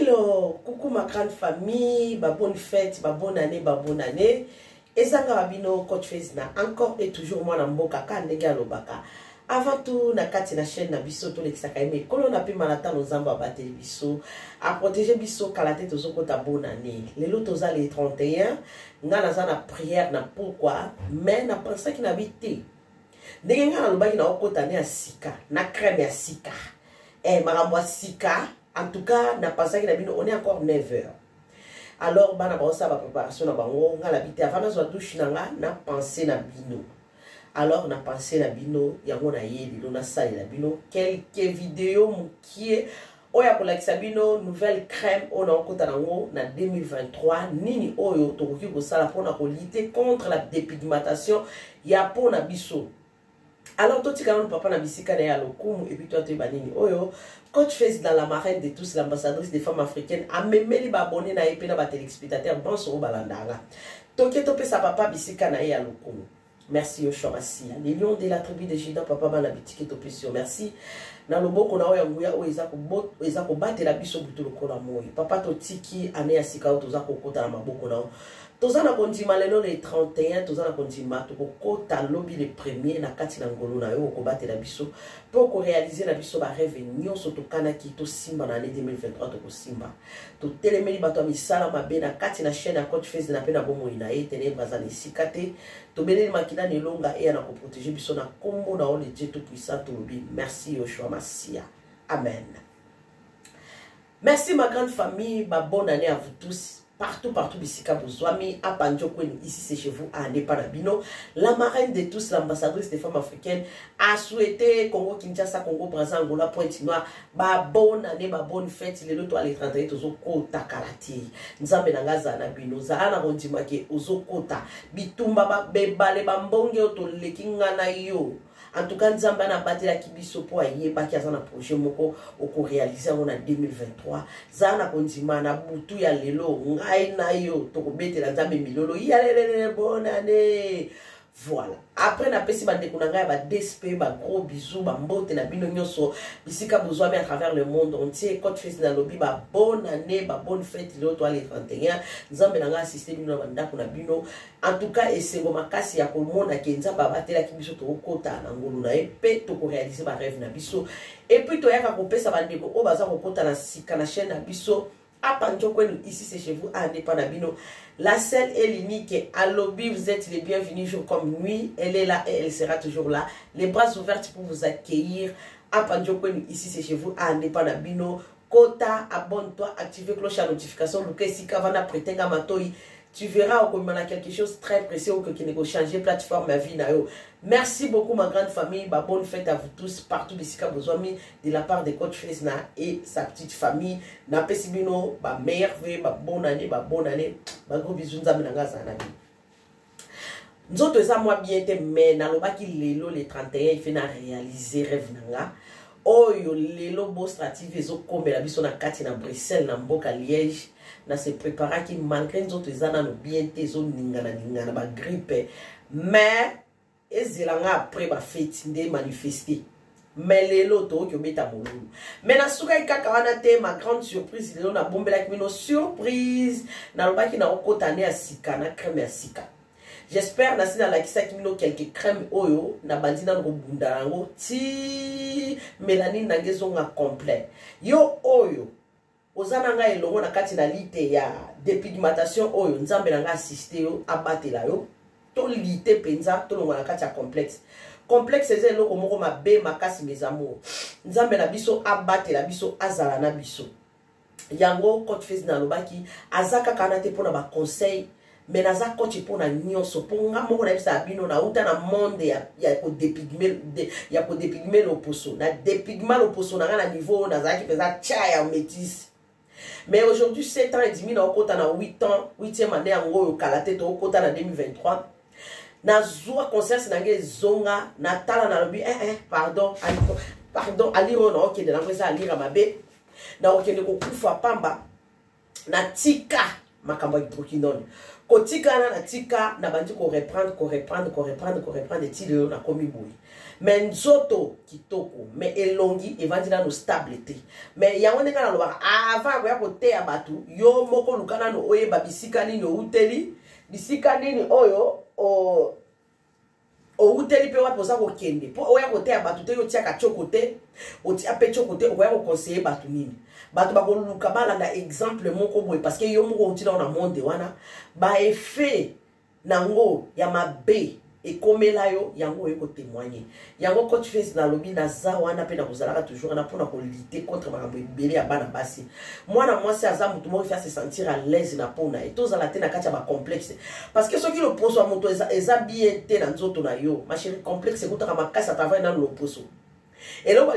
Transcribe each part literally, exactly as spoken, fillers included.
Alors, coucou ma grande famille, ma bonne fête, ma bonne année, ma bonne année. Et Zanga Rabino, Coach Fezna, encore et toujours moi, Namboka, Kanega Lobaka. Avant tout, na kati na chaîne na biso to l'exaka aimé. Kolo na pi malata no zamba bateli biso. A protéger biso kalate to zoko ta bonne année. Les lots toza les trente et un. Nga na za na prière na pourquoi. Mais na pensé qu'il n'habite. Ndenge nga na lobaki na okota ne ya sika. Na crème ya sika. Eh, marambo sika. En tout cas, na pensé qu'il n'habite. On est encore neuf heures. Alors, bana ba osa ba préparation na bango. Nga l'habite. Avant na zo douche na nga. Na pensé na bino. Alors, on a pensé la bino, il y a mon aïe, on a ça la bino, quelques vidéos qui est, oya pour la bino, nouvelle crème, on a encore dans deux mille vingt-trois, nini oyo, toki ko sala pour na lutter contre la dépigmentation, ya pour na biso. Alors, toi, tu as papa na bisika na ya lokumu, et puis toi, tu es banini oyo, Coach Fez dans la marraine de tous, l'ambassadrice des femmes africaines, a même les abonnés na épée na ba téléspectateurs, bon, sur balandara. Toki tope sa papa bisika na ya lokumu. Merci Yoshua Massia. Les lions de la tribu de Juda, papa Banabiti qui t'oppression. Merci. Dans le beau qu'on a eu un où ils ont battu la biso butu le kolamoi. Papa Totiki, Ane Asika, Toza Kokota, la Maboko. Toza na kondima lelo le trente et un, Toza na kondima, Tokota lobby le premier, na kati na ngolo na yo, battre la biso. Pour réaliser la biso, ba rêve, nyon soto kanaki, to simba na l'année deux mille vingt-trois, to simba. To téléméli bato misala mabe na kati na chaîne à Coach Fez na pena bomo inae, ténèbres à sikate. To beneli makina ne longa et na ko protéger biso na kombo na ole Dieu tout puissant to lobi. Merci Yoshua Massia. Amen. Merci ma grande famille, ma bonne année à vous tous. Partout, partout, Bissika Bouzouami, à Pandjokwen, ici c'est chez vous, à Nepanabino. La marraine de tous, l'ambassadrice des femmes africaines, a souhaité Congo Kinshasa, Congo Brazza, Angola, Pointe-Noire, ba bonne année, ba bonne fête, les loto à l'étranger, tozo kota karati. Nzambe nangaza na bino, zaana rondimake, ozo kota, bitumba ba beba, le bambonge, oto lekinga na yo. En tout cas, nous avons battu la kibiso pour aller baki azana projet moko oko réaliser en deux mille vingt-trois. Zana kondima na butu ya lelo ngai na yo to kobete la nzambe milolo ya lele bonne année. Voilà. Après na pesi ba ndeko na ngai ba D S P ba gros bisous ba mbote na bino nyonso bisika Bouzouami à travers le monde entier. Coach Fez na lobby ba bonne année ba bonne fête le toi les trente et un. Nzambe na nga assister bino na ndako na bino. En tout cas esengo makasi ya komona kenza ba batela kibiso to kota na ngolo na epe to ko réaliser ba rêve na biso. Et puis to yaka ko pesa ba ndeko o baza ko kota na sika na chaîne na biso. Ici c'est chez vous à Nepanabino. La seule et l'unique à lobby, vous êtes les bienvenus jour comme nuit. Elle est là et elle sera toujours là. Les bras ouverts pour vous accueillir. À Pandjokwen, ici c'est chez vous à Nepanabino. Kota, abonne-toi, activez cloche à notification. Si Kavana prétenga matoi, tu verras au a quelque chose de très précieux que qui ne changer plateforme ma vie. Merci beaucoup ma grande famille. Bah, bonne fête à vous tous partout ici Bouzouami de la part de Coach Fezna et sa petite famille. Na pesibino, bah meilleure vie, bah bonne année, bah bonne année. Bah gros bisous nzambe nanga zanabi. Nous autres ça moi bien été mais na loba ki lelo les trente et un il fait na réaliser rêve nanga. Oyo lelo bo strative ezo komela biso na kati na Bruxelles na mboka Liège. Na se prépara qui malgré nous autres zana no bien te zo ningana ningana ba grippe mais ezilanga après ba fête ndé manifester mais les loto qui obeta molulu mais na suka ikaka wana te ma grande surprise lelo na bombela kino surprise na lobaki na okotane ya sika na crème ya sika. J'espère na sina la kisa kimino quelques crèmes oyo na bandina ngobunda yango ti mélanine na ngezonga complet yo oyo ozana nga elongo na kati na lite ya dépigmentation oyo nzambe na nga assister yo abatela yo to lite penza to longo na kati ya complexe complexe eze eloko moko mabe makasi mes amours nzambe na biso abatela biso azala na biso yango Coach Fez na lobaki azaka kana te pona ba conseil mais naza coach pona nyonso ponga moko na bisa bino na uta na monde ya ya ko dépigmer ya ko dépigmer l'oposo na dépigment l'oposo na na niveau naza ki peza chaya métis. Mais aujourd'hui, sept ans et demi, na okota na huit ans, huitième année, en gros, kalate to okota na deux mille vingt-trois. Na zoua concert, c'est na zonga, na tala na lobi, eh, eh, pardon, pardon, aliro na okende, na kwesa alira mabe, na okende ko kufa pamba, na tika, makambo hydroquinone kotika na tika na bandi ko reprendre ko reprendre ko reprendre ko reprendre ti le na komi boy mais nzoto kitoko mais elongi evandi na no stabilité mais yango ndenge na loba avant ya kote ya batu yo moko lukana no oye babisika nini outeli bisika nini oyo o o uteli pe wapi oza kokende po oya kote ya batu te yo tiaka choko te otia pe choko te oya koconseiller batu nini batu bakoluka balanda exemple moko boye parce que yo moko otila na monde wana ba effet nango ya mabe ekomela yo yango oyo ko témoigner yango coach face na lobi na za wana pe na kozalaka toujours na pona ko lutter contre makambo ebele ya bana basi mwana mwasi aza mutu mo faire se sentir à l'aise na pona et tozala te na kati ya ba complexe parce que soki le poso moto eza eza bien te na nzoto na yo ma chérie complexe kutaka makasi à travers na le poso et là,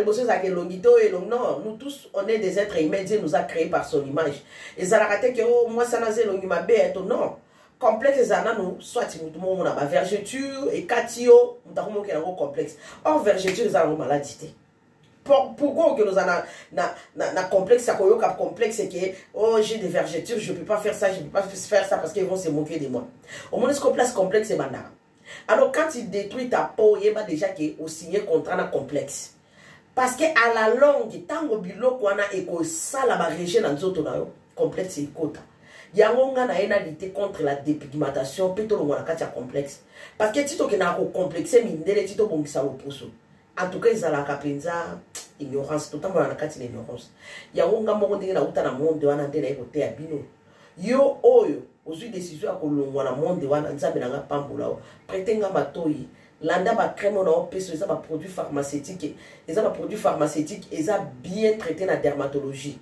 non, nous tous, on est des êtres humains, Dieu nous a créés par son image. Et ça a raté que moi, ça n'a pas été non. Complexe, ça n'a pas soit tout le monde a vergeture et catio, nous avons un complexe. Or, vergeture, ça a une maladie. Pourquoi que nous avons un complexe, ça a un complexe, c'est que oh, j'ai des vergetures, je ne peux pas faire ça, je ne peux pas faire ça parce qu'ils vont se moquer de moi. Au moins, ce complexe, complexe, c'est banal. Alors, quand il détruit ta peau, il y a déjà qui au signé contrat un complexe. Parce que à la longue, tant que bilo qu'on a éco ça la région dans d'autres complexe et quota. Il y a un gars qui a lutter contre la dépigmentation, plutôt le a complexe. Parce que tito qui n'a pas complexé, mine de tito bon qui ça l'opposo. En tout cas, ils ont la capenza ignorance, tout le temps on a la ignorance. Il y a un gars qui a outa na monde de wana ndena écoté à bino. Yo oyo, aux décisions à kolongwa na monde de wana nzambe na pambola. Pretenga matoi. Landa ba crème on a opé ça ba produits pharmaceutiques et ça ba produits pharmaceutiques et ça bien traité la dermatologie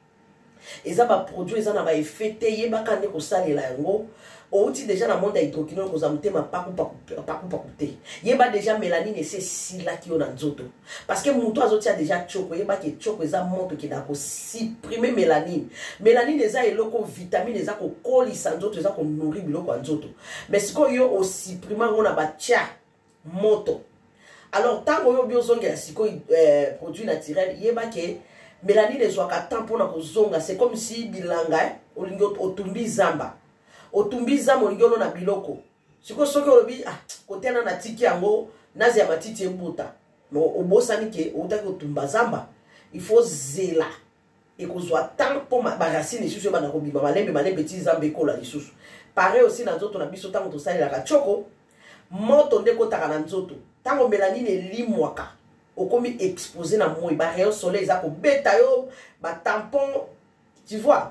et ça ba produits ça na ba effet yé ba kande ko salela yango outi déjà na monde hydroquinone ko zamute ma paku paku paku paku te yé ba déjà mélanine et c'est si là qui on a nzoto parce que muto azoti a déjà choko yé ba ki choko za montre qui da ko supprimer mélanine mélanine eza eloko vitamine eza ko kolisa nzoto eza ko nourrir biloko nzoto mais siko yo o supprimer on a ba tia moto. Alors, tant que vous avez un produit naturel, il y a que mélanine est soit temps pour la zonga. C'est comme si bilanga au tumbi zamba. Au tumbi zamba on a biloko. Si vous avez ah côté na tiki ango nazi ya matiti embuta. Mais au bosani ke au ta ko tumba zamba, il faut zela. Et qu'on soit tant pour ma racine et sous ba na ko bima malembe malembe ti zamba ko la lisusu. Pareil aussi dans d'autres na biso tant to sali la choko. Moto ndeko takana nzoto tango mélanine limwaka okomi exposé na moi ba rayon soleil za ko beta yo ba tampon tu vois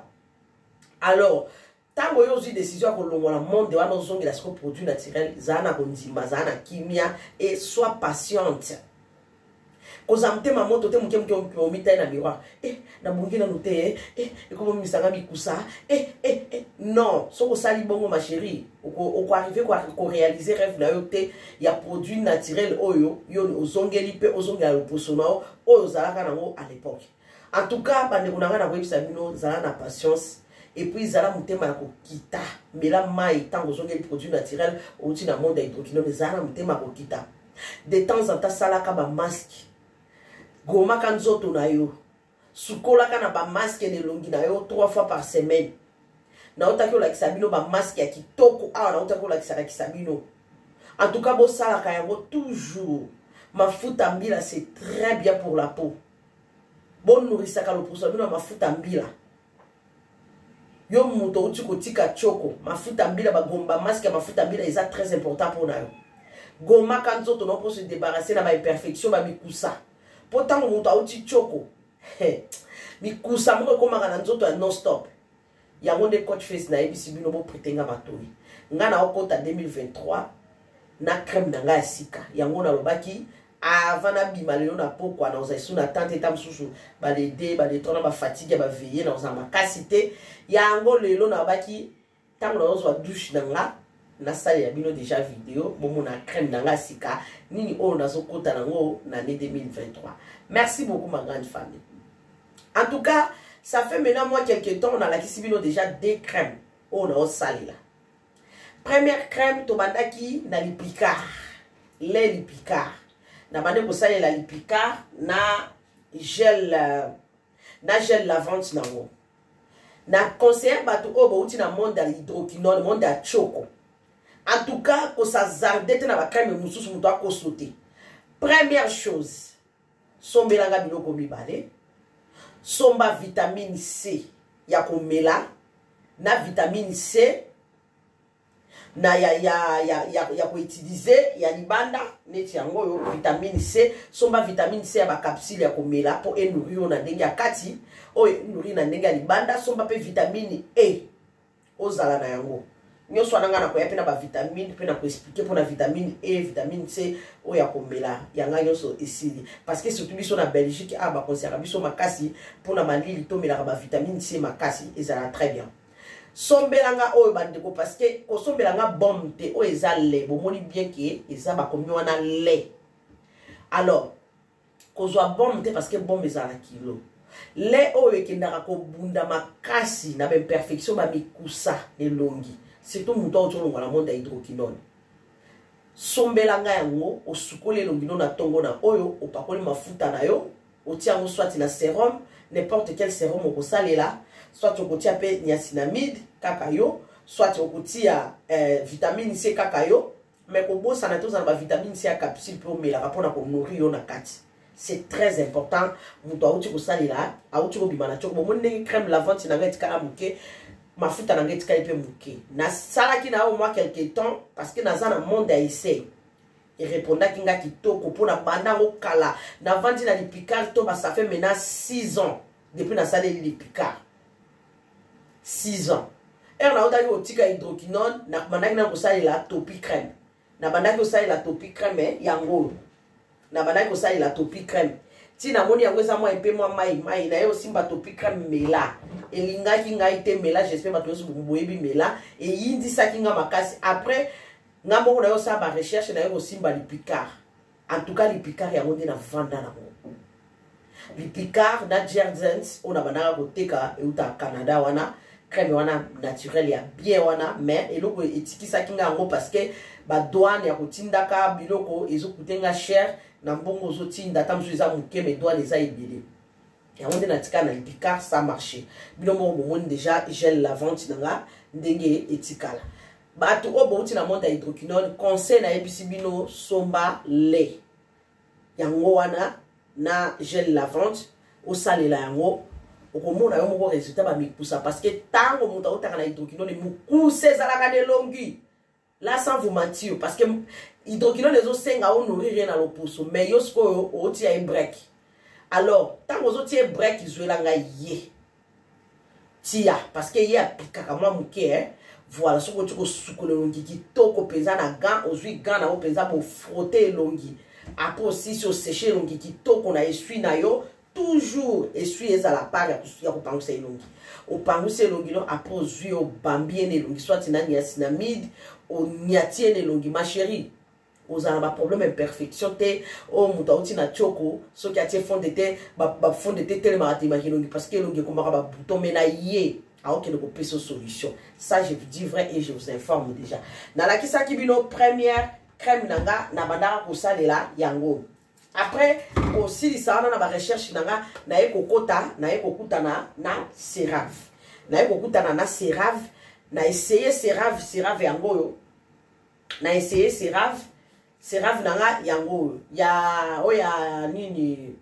alors tango yo aussi décision ko longola monde wana ozongela ce produit naturel zana ko ndima zana kimia et sois patiente kozamte ma moto te muke muke omita na miroir eh na bungi na note eh et comme misanga bikusa eh eh eh non soko sali bongo ma chérie o ko arriver ko réaliser rêve na yo te ya produit naturel oyo yo ozongeli pe ozongela le posonao oyo zalaka nango à l'époque en tout cas bande kunanga na webisa bino zala na patience et puis zala mutema ko kita mela mai tango ozongeli produit naturel outi na monde hydroquinone zala mutema ko kita de temps en temps salaka ba masque goma kanzoto na yo sukola kana ba masque de longi na yo trois fois par semaine na otaki la kisabino ba masque ya kitoko ah na otaki la kisaka kisabino en tout cas bo sala ka yango toujours mafuta mbila c'est très bien pour la peau bon nourrissaka ka le posabino mafuta mbila yo muto uti kotika choko mafuta mbila ba gomba masque mafuta mbila est très important pour na yo goma kanzoto no pour se débarrasser na ba imperfection ba mikusa pourtant on a outil choko mi kusa mo ko maka na nzoto non stop ya monde coach face na ebisi bino bo pretenga matoi ngana okota deux mille vingt-trois na crème na nga sika yango na lobaki avant na bima lelo na pokwa na oza suna tante tam susu ba les dé ba les tona ba fatigue ba veiller na oza makasité yango lelo na lobaki tango na ozo douche na nga na salle ya bino déjà vidéo bomo na crème na nga sika nini o na zokota nango na année deux mille vingt-trois. Merci beaucoup ma grande famille. En tout cas, ça fait maintenant moi quelques temps on a la kisibino déjà deux crèmes o na salle là. Première crème tobandaki na lipicard. Les lipicard. Na bande ko salle la lipicard na gel na gel lavante nango. na conseiller bato o bauti na monde ya hydroquinone monde ya choko. En tout cas ko sa zardete na ba crème mususu muto akosote. Première chose, sombelanga biloko mibale, somba vitamine C ya komela na vitamine C na ya ya ya ya, ya ko utiliser ya libanda neti yango yo vitamine C, somba vitamine C ya ba capsule ya komela po enourir na ndenge ya kati o enourir na ndenge ya libanda, somba pe vitamine E ozala na yango. Nyoso ananga na koya pe na ba vitamine pe na ko expliquer pour la vitamine E, vitamine C o ya komela yanga nyoso esili parce que surtout biso na Belgique a ba conserver biso makasi pour na malili to mela ba vitamine C makasi ezala très bien. Sombelanga o bandeko parce que ko sombelanga bombe te o eza lait bomoni bien que eza ba komi wana lait. Alors ko zo bombe te parce que bombe ezala kilo. Lait o ekendaka ko bunda makasi na ba imperfection ba mikusa ne longi. Surtout muto otolonga la monde ya hydroquinone. Sombelanga yango osukoli elongino na tongo na oyo opakoli mafuta na yo otia ngo soit na sérum, n'importe quel sérum okosalela, soit okotia pe niacinamide kaka yo, soit okotia euh, vitamine C kaka yo, mais ko bosa na toza na ba vitamine C ya capsule pour mela rapona ko nourrir yo na kati. C'est très important. Muto auti kosalela, auti ko bimana choko mo ndenge crème lavante na ngati kala muke. Mafuta na ngeti kalipe muke na sala ki na au moi quelque temps parce que na za na monde a essai et répondait kinga kitoko pour na banda ngo kala na vandi na lipicard to ba ça fait maintenant six ans depuis na sala lipicard six ans et on a otali otika hydroquinone na banda ki na ko sala la topi crème na banda ko sala la topi crème yango na banda ko sala la topi crème ti na moni yango eza moi un peu moi mai mai na yo simba topi crème mela elinga ki ngai te mela j'espère bato yosu boyebi mela et yindi saki nga makasi après nga moko na yo sa ba recherche na yo simba lipicard en tout cas lipicard yango nde na vanda na mo lipicard na Jergens on a banaka koteka euta Canada wana crème wana naturel ya bien wana mais eloko etikisaki nga yango parce que ba douane ya kotindaka biloko ezokutenga cher na mbongo ozotinda tamsu eza muke mais douane eza ebele. Et on est dans le lipicard, ça marche. Bilomo bon déjà gel lavante nanga ndenge etikala. Ba to o bon ti na monde hydroquinone conseil na ebisi bino somba lait. Yango wana na gel lavante o salela yango okomona yo moko résultat ba mikusa parce que tango muta otaka na hydroquinone mukuse ezalaka ne longi. Là sans vous mentir parce que hydroquinone ezo senga o nourrir na lopuso mais yo sko o ti a break. Alors, tant que vous avez break, vous avez yé. Tia, parce que y a pikaka moi muke, voilà, ce que tu as soukou le longi qui toko pesa na gant, ozui gant na o pesa pour frotter longi. Après aussi, si on sécher longi qui toko na essuie na yo, toujours essuie à la part ya ko panguse longi. O panguse longi non après ozui o bambie ne longi, soit tina niacinamide, o niatie ne longi, ma chérie. Vous avez un problème d'imperfection. Oh, vous avez un choco. Ce qui a été fond de thé, bah, fond de thé, tellement à t'imaginer. Parce que l'on a comme un bouton, mais là, yé. Alors qu'il y a une solution. Ça, je vous dis vrai et je vous informe déjà. Dans la kisa qui bino première crème nanga, na bandara pour ça, là, yango. Après, aussi, ça, on a ma recherche nanga, na eko kota, na eko kuta na, na sérave. Na eko kuta na, na sérave. Na essayé sérave, sérave yango yo. Na essayé sérave. Sérave nanga yango ya o ya nini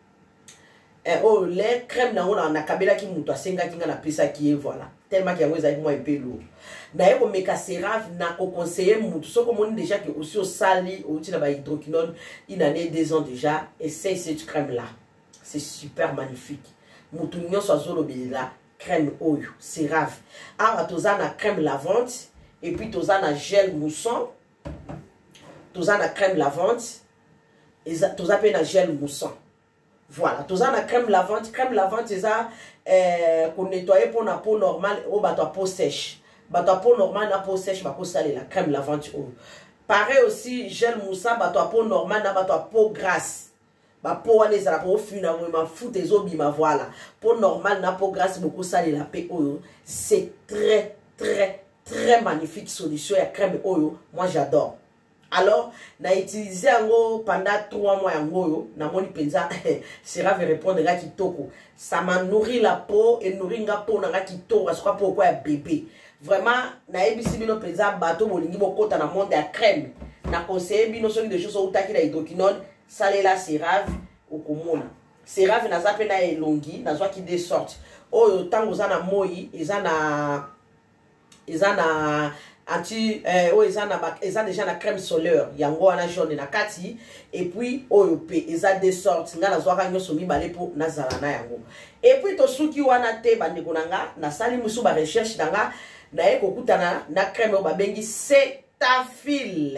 eh oh les crème nango na kabela ki muto asenga kinga na pesa ki voilà tellement que yango ezali moi un peu lourd na yeko meka sérave na ko conseiller muto soko moni déjà que aussi au sali au tina ba hydroquinone une année deux ans déjà essaye cette crème là c'est super magnifique muto nyonso azolo belela crème oyo sérave ah tozana crème lavante et puis tozana gel moussant. Tous la crème lavante et tous la gel moussant. Voilà, tous la crème lavante, crème lavante c'est ça euh, qu'on nettoie pour la peau normale ou bah ta peau sèche. Bah ta peau normale la peau sèche bah peau salée la crème lavante. Oh. Pareil aussi gel moussant bah ta peau normale bah ta peau grasse. Bah peau les la peau fine ma fout des obi ma voilà. Peau normale la peau grasse beaucoup salée la peau oh. C'est très très très magnifique solution à crème oyo. Moi j'adore. Alors, na utilisé yango pendant trois mois yango yo, na moni penza, Sera veut répondre nga kitoko. Ça m'a nourri la peau et nourri nga peau na kitoko, parce que pourquoi un bébé. Vraiment, na ebisi bino penza bateau bolingi bokota na monde ya crème. Na conseiller bino soki de choses ou taki na hydroquinone, salela Sera ou komona. Sera na zape na elongi, na zwa ki de sorte. Oh, tango za na moi, eza na eza na anti euh oh eza na eza déjà na crème solaire yango wana jaune na kati et puis oyo pe eza de sorte nga na zwaka nyoso mibale po nazala na yango et puis to suki wana te bandeko nanga na sali musu ba recherche nanga na ye kokutana na crème o babengi Cetaphil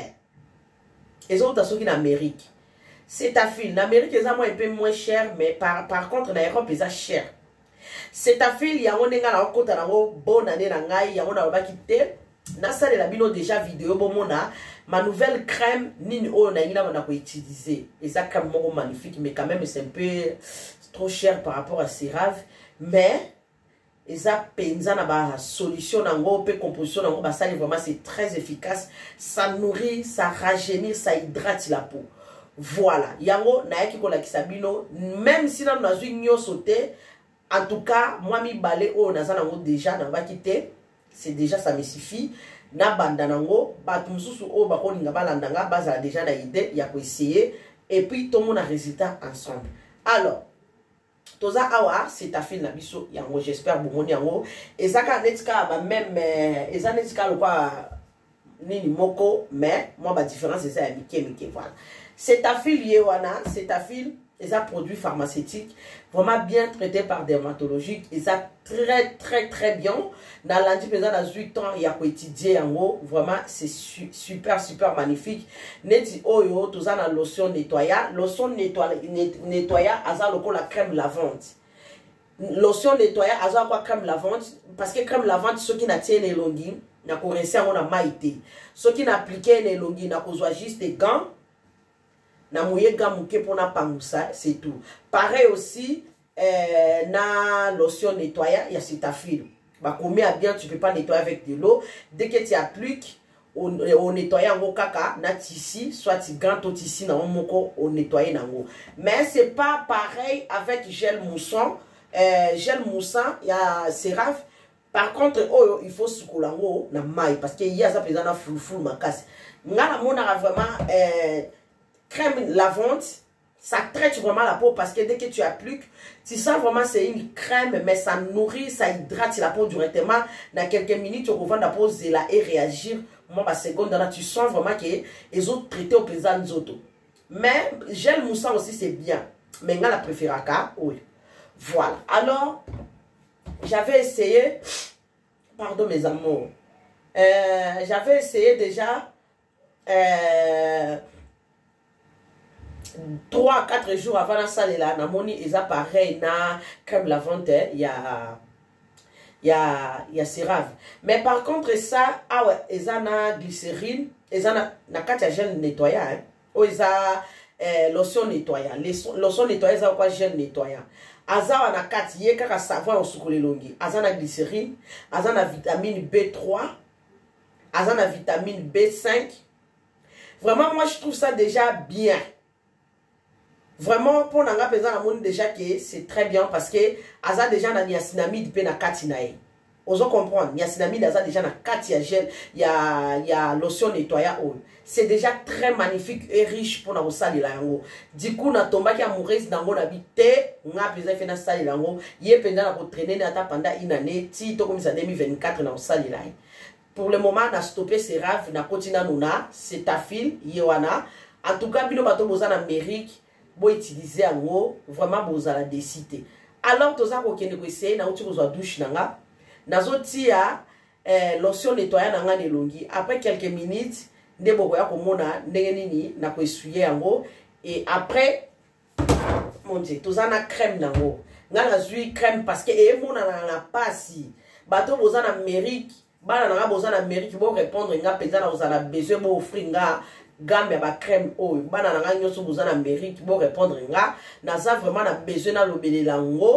ezo ta suki na Amérique Cetaphil na Amérique eza moins un peu moins cher mais par par contre na Europe eza cher Cetaphil yango nenga na okota nango bonne année na ngai yango na babaki te na sale la bino déjà vidéo bomona ma nouvelle crème nini o na ngina bana ko utiliser et ça crème moko magnifique mais quand même c'est un peu trop cher par rapport à Cerave mais et ça penza na ba solution nango pe composition nango ba sale vraiment c'est très efficace ça nourrit ça rajeunit ça hydrate la peau voilà yango na yaki ko la kisabino même si na nazui nyoso te en tout cas moi mi balé o na za nango déjà na ba kité c'est déjà ça me suffit na banda nango batu mususu o ba kolinga balandanga baza déjà na idée ya ko essayer et puis tout mon résultat ensemble alors toza awa Cetaphil na biso yango j'espère bomoni yango ezaka netika ba même eza netika lo kwa nini moko mais moi ba différence c'est ya mike mike voilà Cetaphil ye wana Cetaphil et ça produit pharmaceutique vraiment bien traité par dermatologique et ça très très très bien dans l'anti présent dans huit ans il y a quoi étudier en haut vraiment c'est su, super super magnifique neti oyo tout ça dans lotion nettoyant lotion nettoyant nettoyant aza loko la crème lavante lotion nettoyant aza quoi crème lavante parce que crème lavante ceux qui n'attient les longues na ko rincer on a maïté ceux qui n'appliquer les longues na ko juste des gants na mouyega mouke pour na pangousa c'est tout pareil aussi euh, na lotion nettoyant il y a Cetaphil bah combien bien tu peux pas nettoyer avec de l'eau dès que tu appliques au, au nettoyant au kaka na tissu soit tu gants au tissu na moko au nettoyer nango mais c'est pas pareil avec gel moussant euh, gel moussant il y a Cerave par contre oh il faut sukulango na maille parce que il y a ça présent na full full makasi ngala mona vraiment euh, crème lavante, ça traite vraiment la peau parce que dès que tu appliques, tu sens vraiment c'est une crème, mais ça nourrit, ça hydrate la peau directement. Dans quelques minutes, tu vas la peau là et réagir. Moi, ma seconde, là, tu sens vraiment que les autres traités au présent des autres. Mais gel moussant aussi, c'est bien. Mais moi, la préfère oui. Voilà. Alors, j'avais essayé, pardon mes amours, euh, j'avais essayé déjà. Euh, trois à quatre jours avant la salle là, na moni eza pareil na crème lavante, il y a il y a il y a Cerave. Mais par contre ça ah ouais, eza na glycérine, eza na na kati ya gel nettoyant hein. O eza eh, lotion nettoyant, lotion nettoyant eza quoi gel nettoyant. Aza na kati ye kaka savon osukole longi. Aza na glycérine, aza na vitamine B trois, aza na vitamine B cinq. Vraiment moi je trouve ça déjà bien. Vraiment, pour n'anga pesant la monde déjà que c'est très bien parce que aza déjà na niacinamide pe na kati na e. Ozo comprendre, niacinamide aza déjà na kati ya gel, ya ya lotion nettoyant oil. C'est déjà très magnifique et riche pour na osali la yango. Du coup na tomba ki amoureuse nango na bité, nga pesa fait na sali yango, yé penda na ko traîner na ta pendant une année, ti to comme ça deux mille vingt-quatre na osali la. Pour le moment na stopper Cerave na continue nuna, Cetaphil yewana. En tout cas, bino bato boza na Amérique bo utiliser yango vraiment bozala décider alors toza ko kende ko essayer na uti kozwa douche nanga nazo tia eh, lotion nettoyant nanga nelongi après quelques minutes nde boko ya komona ndenge nini na ko essuyer yango et après mon dieu toza na crème nango nga nazui crème parce que e mona na na pasi bato boza na Amérique bana nanga boza na Amérique bo répondre nga penza na ozala besoin bo offrir nga gamme ya ba crème oyo bana nanga nyoso boza na Amérique bo répondre nga naza vraiment na besoin na lobelela ngo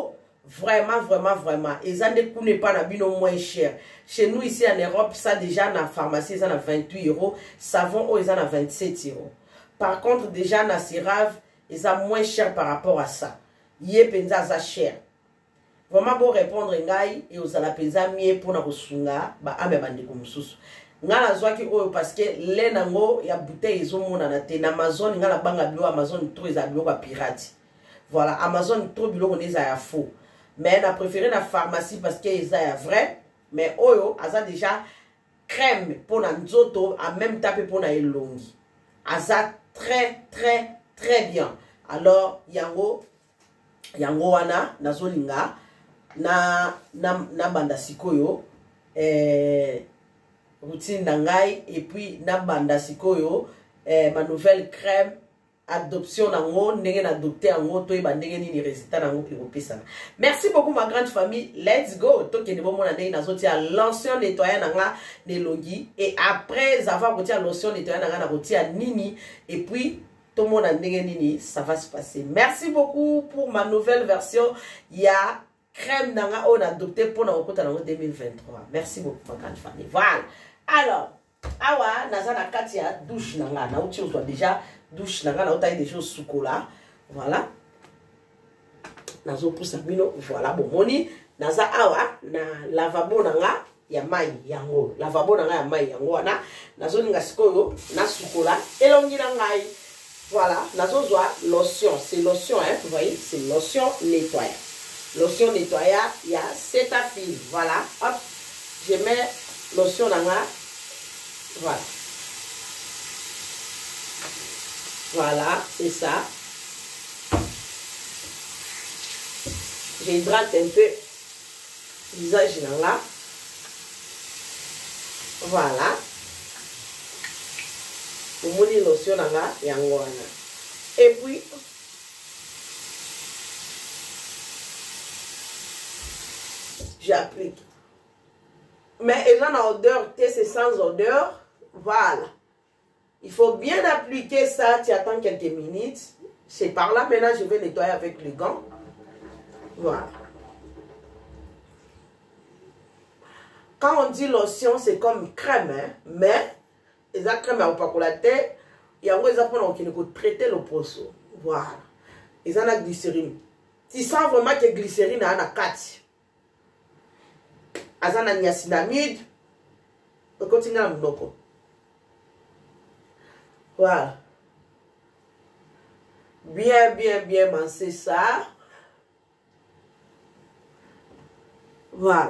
Vraiment, vraiment, vraiment. Et ça ne coûte pas moins cher. Chez nous, ici en Europe, ça déjà, dans la pharmacie, ça a vingt-huit euros. Savon, oh, ils en a vingt-sept euros. Par contre, déjà, dans Sirave, ils ont moins cher par rapport à ça. Yé penza ça cher. Vraiment, pour répondre, et aux ala penza mieux pour nous sunga, bah, ame bande comme sous. Ngala zwaki oyo parce que les nango ya bouteille ils ont na te na Amazon ngala banga bio Amazon trop ils abio pirate. Voilà, Amazon trop bilo on ya faux. Mais on a préféré la pharmacie parce que ils a vrai. Mais oyo, aza déjà crème pour la nzoto, à même taper pour la elongi. Aza très très très bien. Alors yango yango wana nazolinga na na na banda sikoyo eh routine nangai et puis na banda sikoyo eh ma nouvelle crème adoption nango ndenge na adopter yango to ba ndenge nini résultat nango pesa. Merci beaucoup ma grande famille. Let's go. To ke bon mona ndenge nazotia lotion nettoyant nanga nelongi et après avoir retiré lotion nettoyant nanga na retiré nini et puis tout le monde a nini, ça va se passer. Merci beaucoup pour ma nouvelle version. Il y a crème nanga on a adopté pour la rencontre en deux mille vingt-trois. Merci beaucoup ma grande famille. Voilà. Alors, awa nazana katia douche nanga na uti on déjà douche nanga na uta déjà sukola. Voilà. Nazo pousa bino voilà bon moni naza awa na lavabo nanga ya mai yango. Lavabo nanga ya mai yango wana nazo ninga sikoyo na sukola elongi na ngai. Voilà, nazozwa lotion, c'est lotion, hein, vous voyez, c'est lotion nettoyant. Lotion nettoyant, il y a Cetaphil, voilà, hop, je mets lotion dans la, voilà. Voilà, c'est ça. J'hydrate un peu le visage dans là. Voilà. Umuni lotion nanga yango wana. Et puis j'applique. Mais ils ont en odeur, c'est sans odeur. Voilà. Il faut bien appliquer ça. Tu attends quelques minutes. C'est par là. Maintenant, je vais nettoyer avec les gants. Voilà. Quand on dit lotion, c'est comme crème, hein? Mais ils ont crème à opacolaté. Et en gros, ils ont traiter le poisson. Voilà. Ils ont la glycérine. Tu sens vraiment que glycérine a une quatre. Ils ont la niacinamide. On continue à m'noko. Voilà. Bien, bien, bien masser ça. Voilà.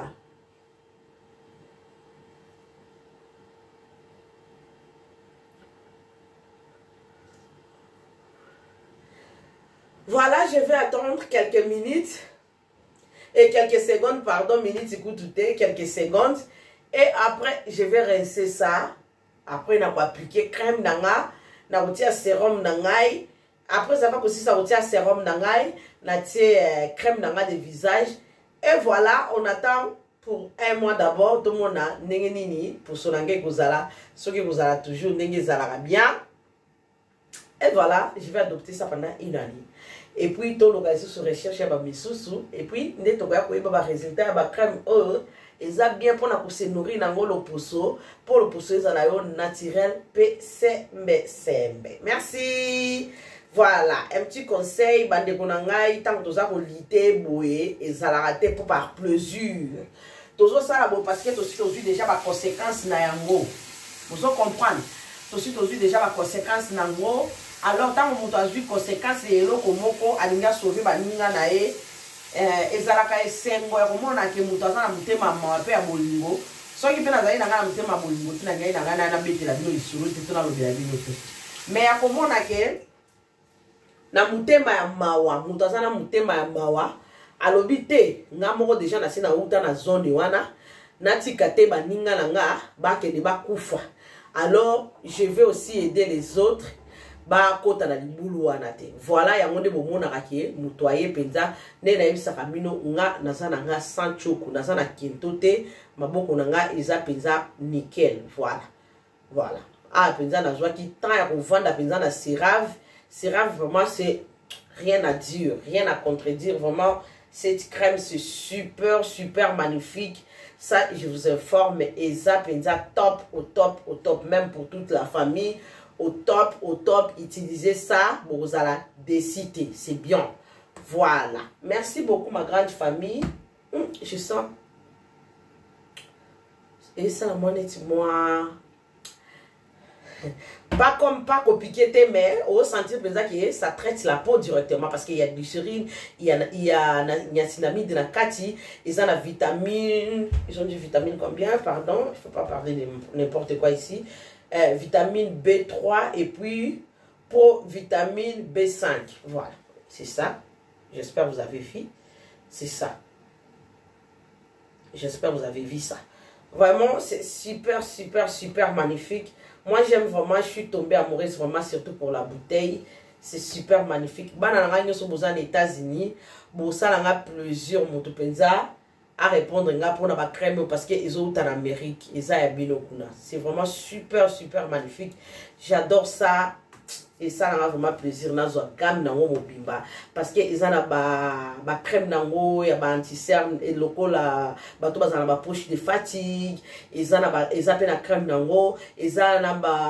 Voilà, je vais attendre quelques minutes et quelques secondes, pardon, minutes, écoute, quelques secondes. Et après, je vais rincer ça. Après, on va appliquer crème nanga, on va sérum nangai. Après, ça va aussi ça va sérum nangai, on va crème nanga de visage. Et voilà, on attend pour un mois d'abord. Tout le monde a nini pour son langue gozala, ce que vous allez toujours nengi zala bien. Et voilà, je vais adopter ça pendant une année. Et puis, tout le monde se recherche à mes sous. Et puis, nous avons un résultat, la crème, et ça bien pour nous se nourrir dans le pousseau. Pour le pousseau, ça a naturel, P C M C M B. Merci. Voilà, un petit conseil, bande konangai, tant que tu as lité, boué, et ça l'a raté pour par plaisir. Toujours ça, parce que tu as déjà ma conséquence na yango. Vous comprenez? Tu as déjà ma conséquence na yango. Alors, tant que tu as vu conséquence, et l'eau comme moko, alinga sauvé, baninga nae, ezalaka esengo, et comme on a que mutaza na mutema mawape ya bolingo. So qui peut na zali na ngana mutema bolingo, tina ngai na ngana na bete la bino isuru, tituna lo bila bino te. Mais ya comme on a que na mutema ya mawa, mutaza na mutema ya mawa, alobi te, nga moko déjà na sina uta na zone wana, natika te baninga na nga, bake de bakufa. Alors, je vais aussi aider les autres. Ba kota na libulu wana te. Voilà ya ngonde bomona kake mutoye penza ne na yebisa kamino nga nazana nga sans choku nazana kinto te maboko na nga eza penza nickel. Voilà. Voilà. Ah penza na joie qui tant ya kovanda penza na Sirave. Sirave vraiment c'est rien à dire, rien à contredire, vraiment Cette crème, c'est super, super magnifique. Ça, je vous informe, et ça, top, au top, au top, même pour toute la famille. Au top, au top, utilisez ça, vous allez décider. C'est bien. Voilà. Merci beaucoup, ma grande famille. Hum, je sens. Et ça, moi, moi. Pas comme pas compliqué, mais au sentir que ça traite la peau directement parce qu'il y a du glycérine, il y a il y a niacinamide, la kati, ils ont la vitamine, ils ont du vitamine combien, pardon, il faut pas parler de n'importe quoi ici, euh, vitamine B trois et puis pour vitamine B cinq, voilà, c'est ça. J'espère que vous avez vu, c'est ça. J'espère que vous avez vu ça. Vraiment, c'est super, super, super magnifique. Moi, j'aime vraiment, je suis tombée amoureuse vraiment, surtout pour la bouteille. C'est super magnifique. Banana, nous sommes aux États-Unis. Bon, ça, on a plusieurs motopenza à répondre pour la crème parce qu'ils sont en Amérique. C'est vraiment super, super magnifique. J'adore ça. Et ça, on a vraiment plaisir. On a une gamme dans mon bimba. Parce qu'ils ont la crème dans l'eau, il y a un anti-cerne, et le local, ils ont la poche de fatigue, ils ont la crème dans l'eau, ils ont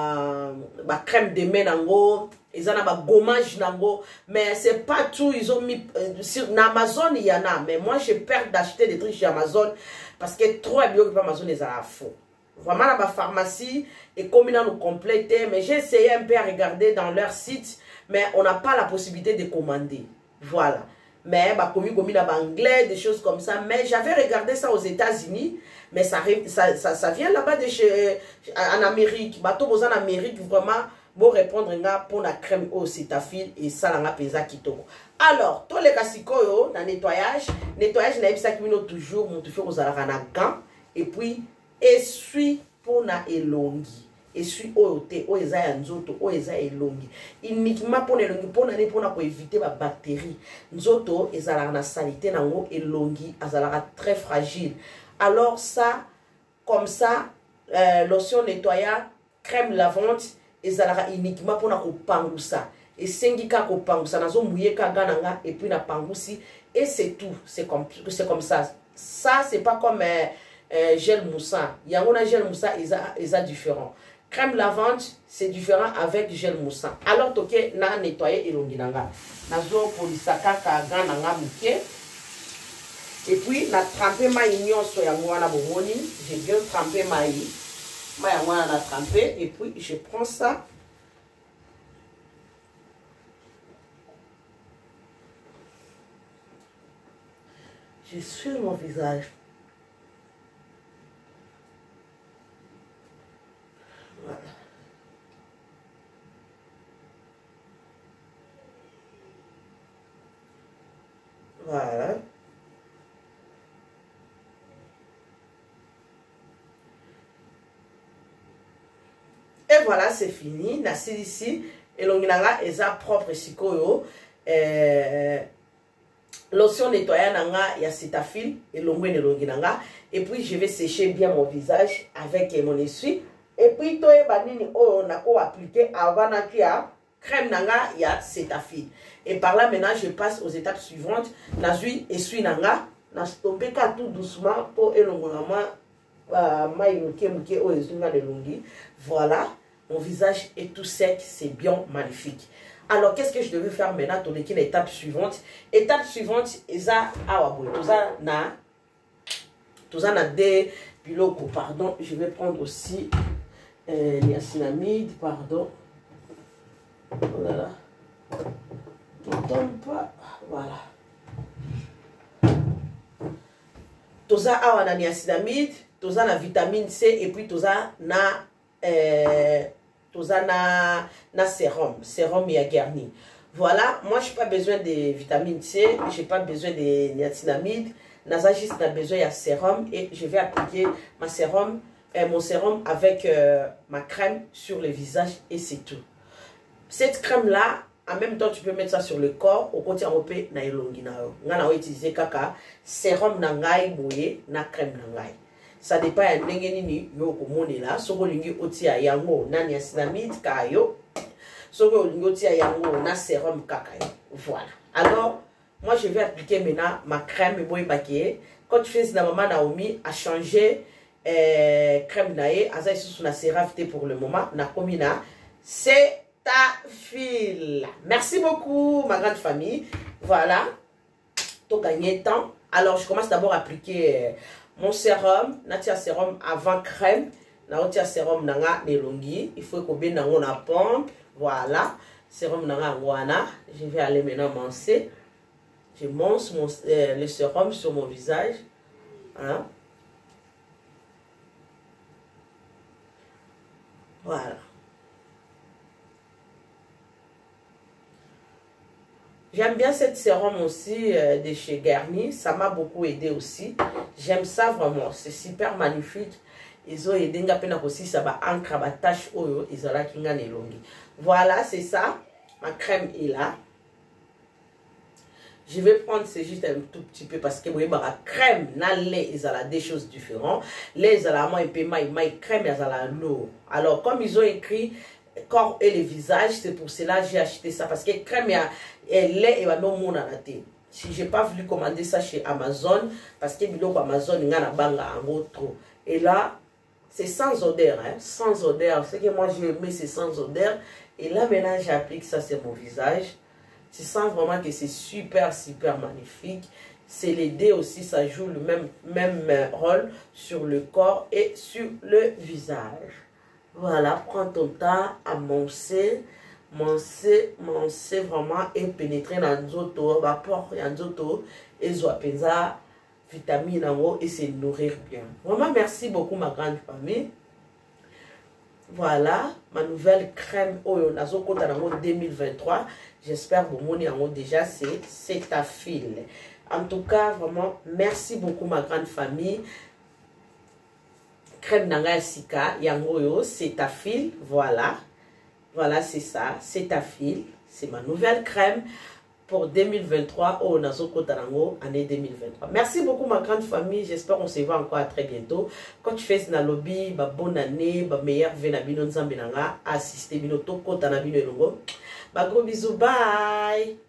la crème de main dans l'eau, ils ont la gommage dans l'eau. Mais c'est pas tout. Ils ont mis. Sur Amazon, il y en a. Mais moi, j'ai peur d'acheter des trucs chez Amazon. Parce que trop bien que Amazon, ils ont la faux. Vraiment, la pharmacie est comme nous compléter. Mais j'ai essayé un peu à regarder dans leur site. Mais on n'a pas la possibilité de commander. Voilà. Mais, bah, comme il y a anglais, des choses comme ça. Mais j'avais regardé ça aux États-Unis. Mais ça, ça, ça, ça vient là-bas de chez, en Amérique. Bah, tout en Amérique, vraiment, bon répondre pour la crème au cétafil et ça, la pesa kitoko. Alors, tous les casikoyo, dans le nettoyage, nettoyage, n'a pas toujours, mon toujours aux alarana gants. Et puis, essuie pour na elongi. Essuie oyote, oeza ya nzoto, oeza elongi. Uniquement pour elongi, pour na pour na pour éviter la bactérie. Nzoto, ezala na salité nango elongi, azala très fragile. Alors ça, comme ça, euh, lotion nettoyant, crème lavante, ezala uniquement pour na ko pangusa. Et sengika ko pangusa, nazo mouye ka gananga et puis na pangusi et c'est tout. C'est comme c'est comme ça. Ça c'est pas comme euh, Euh, gel moussant. Il y a un gel moussant, ils sont différents. Crème lavante, c'est différent avec gel moussant. Alors, toke na nettoyer et l'onginanga. Nazo polisaka ka gananga muke. Et puis, na trempé ma ignon so ya mwana bomoni. J'ai bien trempé ma i. Ma ya mwana na trempé. Et puis, je prends ça. Je suis mon visage. Voilà. Et voilà, c'est fini. Nasi ici. Et l'onginanga est propre sikoyo. Euh, lotion nettoyant nanga, il y a cétafil et l'ongwe ne l'onginanga. Et puis, je vais sécher bien mon visage avec mon essuie. Et puis, toi, on a appliqué avant qu'il y a crème nanga, il y a cétafil. Et par là, maintenant, je passe aux étapes suivantes. Nazui essuie nanga. Nas tombé tout doucement pour elongama. Voilà, mon visage est tout sec, c'est bien magnifique. Alors, qu'est-ce que je devais faire maintenant? Ton l'étape suivante. Étape suivante, Eza Awabou. Toza na. Toza na des piloko. Pardon, je vais prendre aussi euh, niacinamide. Pardon. Oh là là. Ne tombe pas. Voilà. Toza awa na niacinamide. Toza na vitamine C. Et puis toza na. Euh, toza na, na sérum. Sérum ya garni. Voilà. Moi, je n'ai pas besoin de vitamine C. Je n'ai pas besoin de niacinamide. Naza juste a besoin de sérum. Et je vais appliquer ma sérum, euh, mon sérum avec euh, ma crème sur le visage. Et c'est tout. Cette crème-là, en même temps, tu peux mettre ça sur le corps. Au côté européen, na elongi na yo. Nga na utiliser kaka sérum na ngai boye na crème na ngai. Ça dépend ya ndenge nini yo komone la. Soko lingi otia yango na niacinamide ka yo. Soko lingi otia yango na sérum kaka yo. Voilà. Alors, moi je vais appliquer maintenant ma crème boy maquillée. Quand tu fais la maman Naomi a changé euh, crème naé, aza sous na séravité pour le moment, na komina, c'est ta fille. Merci beaucoup ma grande famille. Voilà, tout gagné temps. Alors je commence d'abord à appliquer euh, mon sérum, natia sérum avant crème, natia sérum nanga nelongi, il faut que bien nango na pompe. Voilà, sérum nanga wana, je vais aller maintenant mancer. Je monte mon, euh, le sérum sur mon visage. Hein? Voilà. J'aime bien cette sérum aussi euh, de chez Garnier. Ça m'a beaucoup aidé aussi. J'aime ça vraiment. C'est super magnifique. Ils ont aidé aussi. Ça va ancrer ma tâche. Voilà, c'est ça. Ma crème est là. Je vais prendre, c'est juste un tout petit peu parce que vous voyez, la crème, na lait, ils ont des choses différentes. Les alamans et maï, maï, crème, ils ont l'eau. Alors, comme ils ont écrit corps et le visage, c'est pour cela que j'ai acheté ça. Parce que crème, et lait, il y a non mon anaté. Si j'ai pas voulu commander ça chez Amazon, parce que biloko Amazon, il y a un banga en gros trop. Et là, c'est sans odeur, hein, sans odeur. Ce que moi j'ai aimé, c'est sans odeur. Et là, maintenant, j'applique ça sur mon visage. Tu sens vraiment que c'est super, super magnifique. C'est les dés aussi, ça joue le même, même rôle sur le corps et sur le visage. Voilà, prends ton temps à moncer, moncer, moncer vraiment et pénétrer dans l'auto, vapeur et l'auto, et zoapenza, vitamine en haut et se nourrir bien. Vraiment, merci beaucoup, ma grande famille. Voilà, ma nouvelle crème Oyo Nazo Kotanango deux mille vingt-trois. J'espère que vous m'avez déjà, c'est ta fille. En tout cas, vraiment, merci beaucoup, ma grande famille. Crème Nanga Sika, Yangoyo, c'est ta fille. Voilà, voilà, c'est ça, c'est ta fille. C'est ma nouvelle crème pour deux mille vingt-trois, au Nazo Kotanango, année deux mille vingt-trois. Merci beaucoup, ma grande famille. J'espère qu'on se voit encore à très bientôt. Quand tu fais na lobby, bah, bonne année, bah, meilleur venabino nzambe nanga, assistez bino to kotanabino elongo. Bah, gros bisous, bye.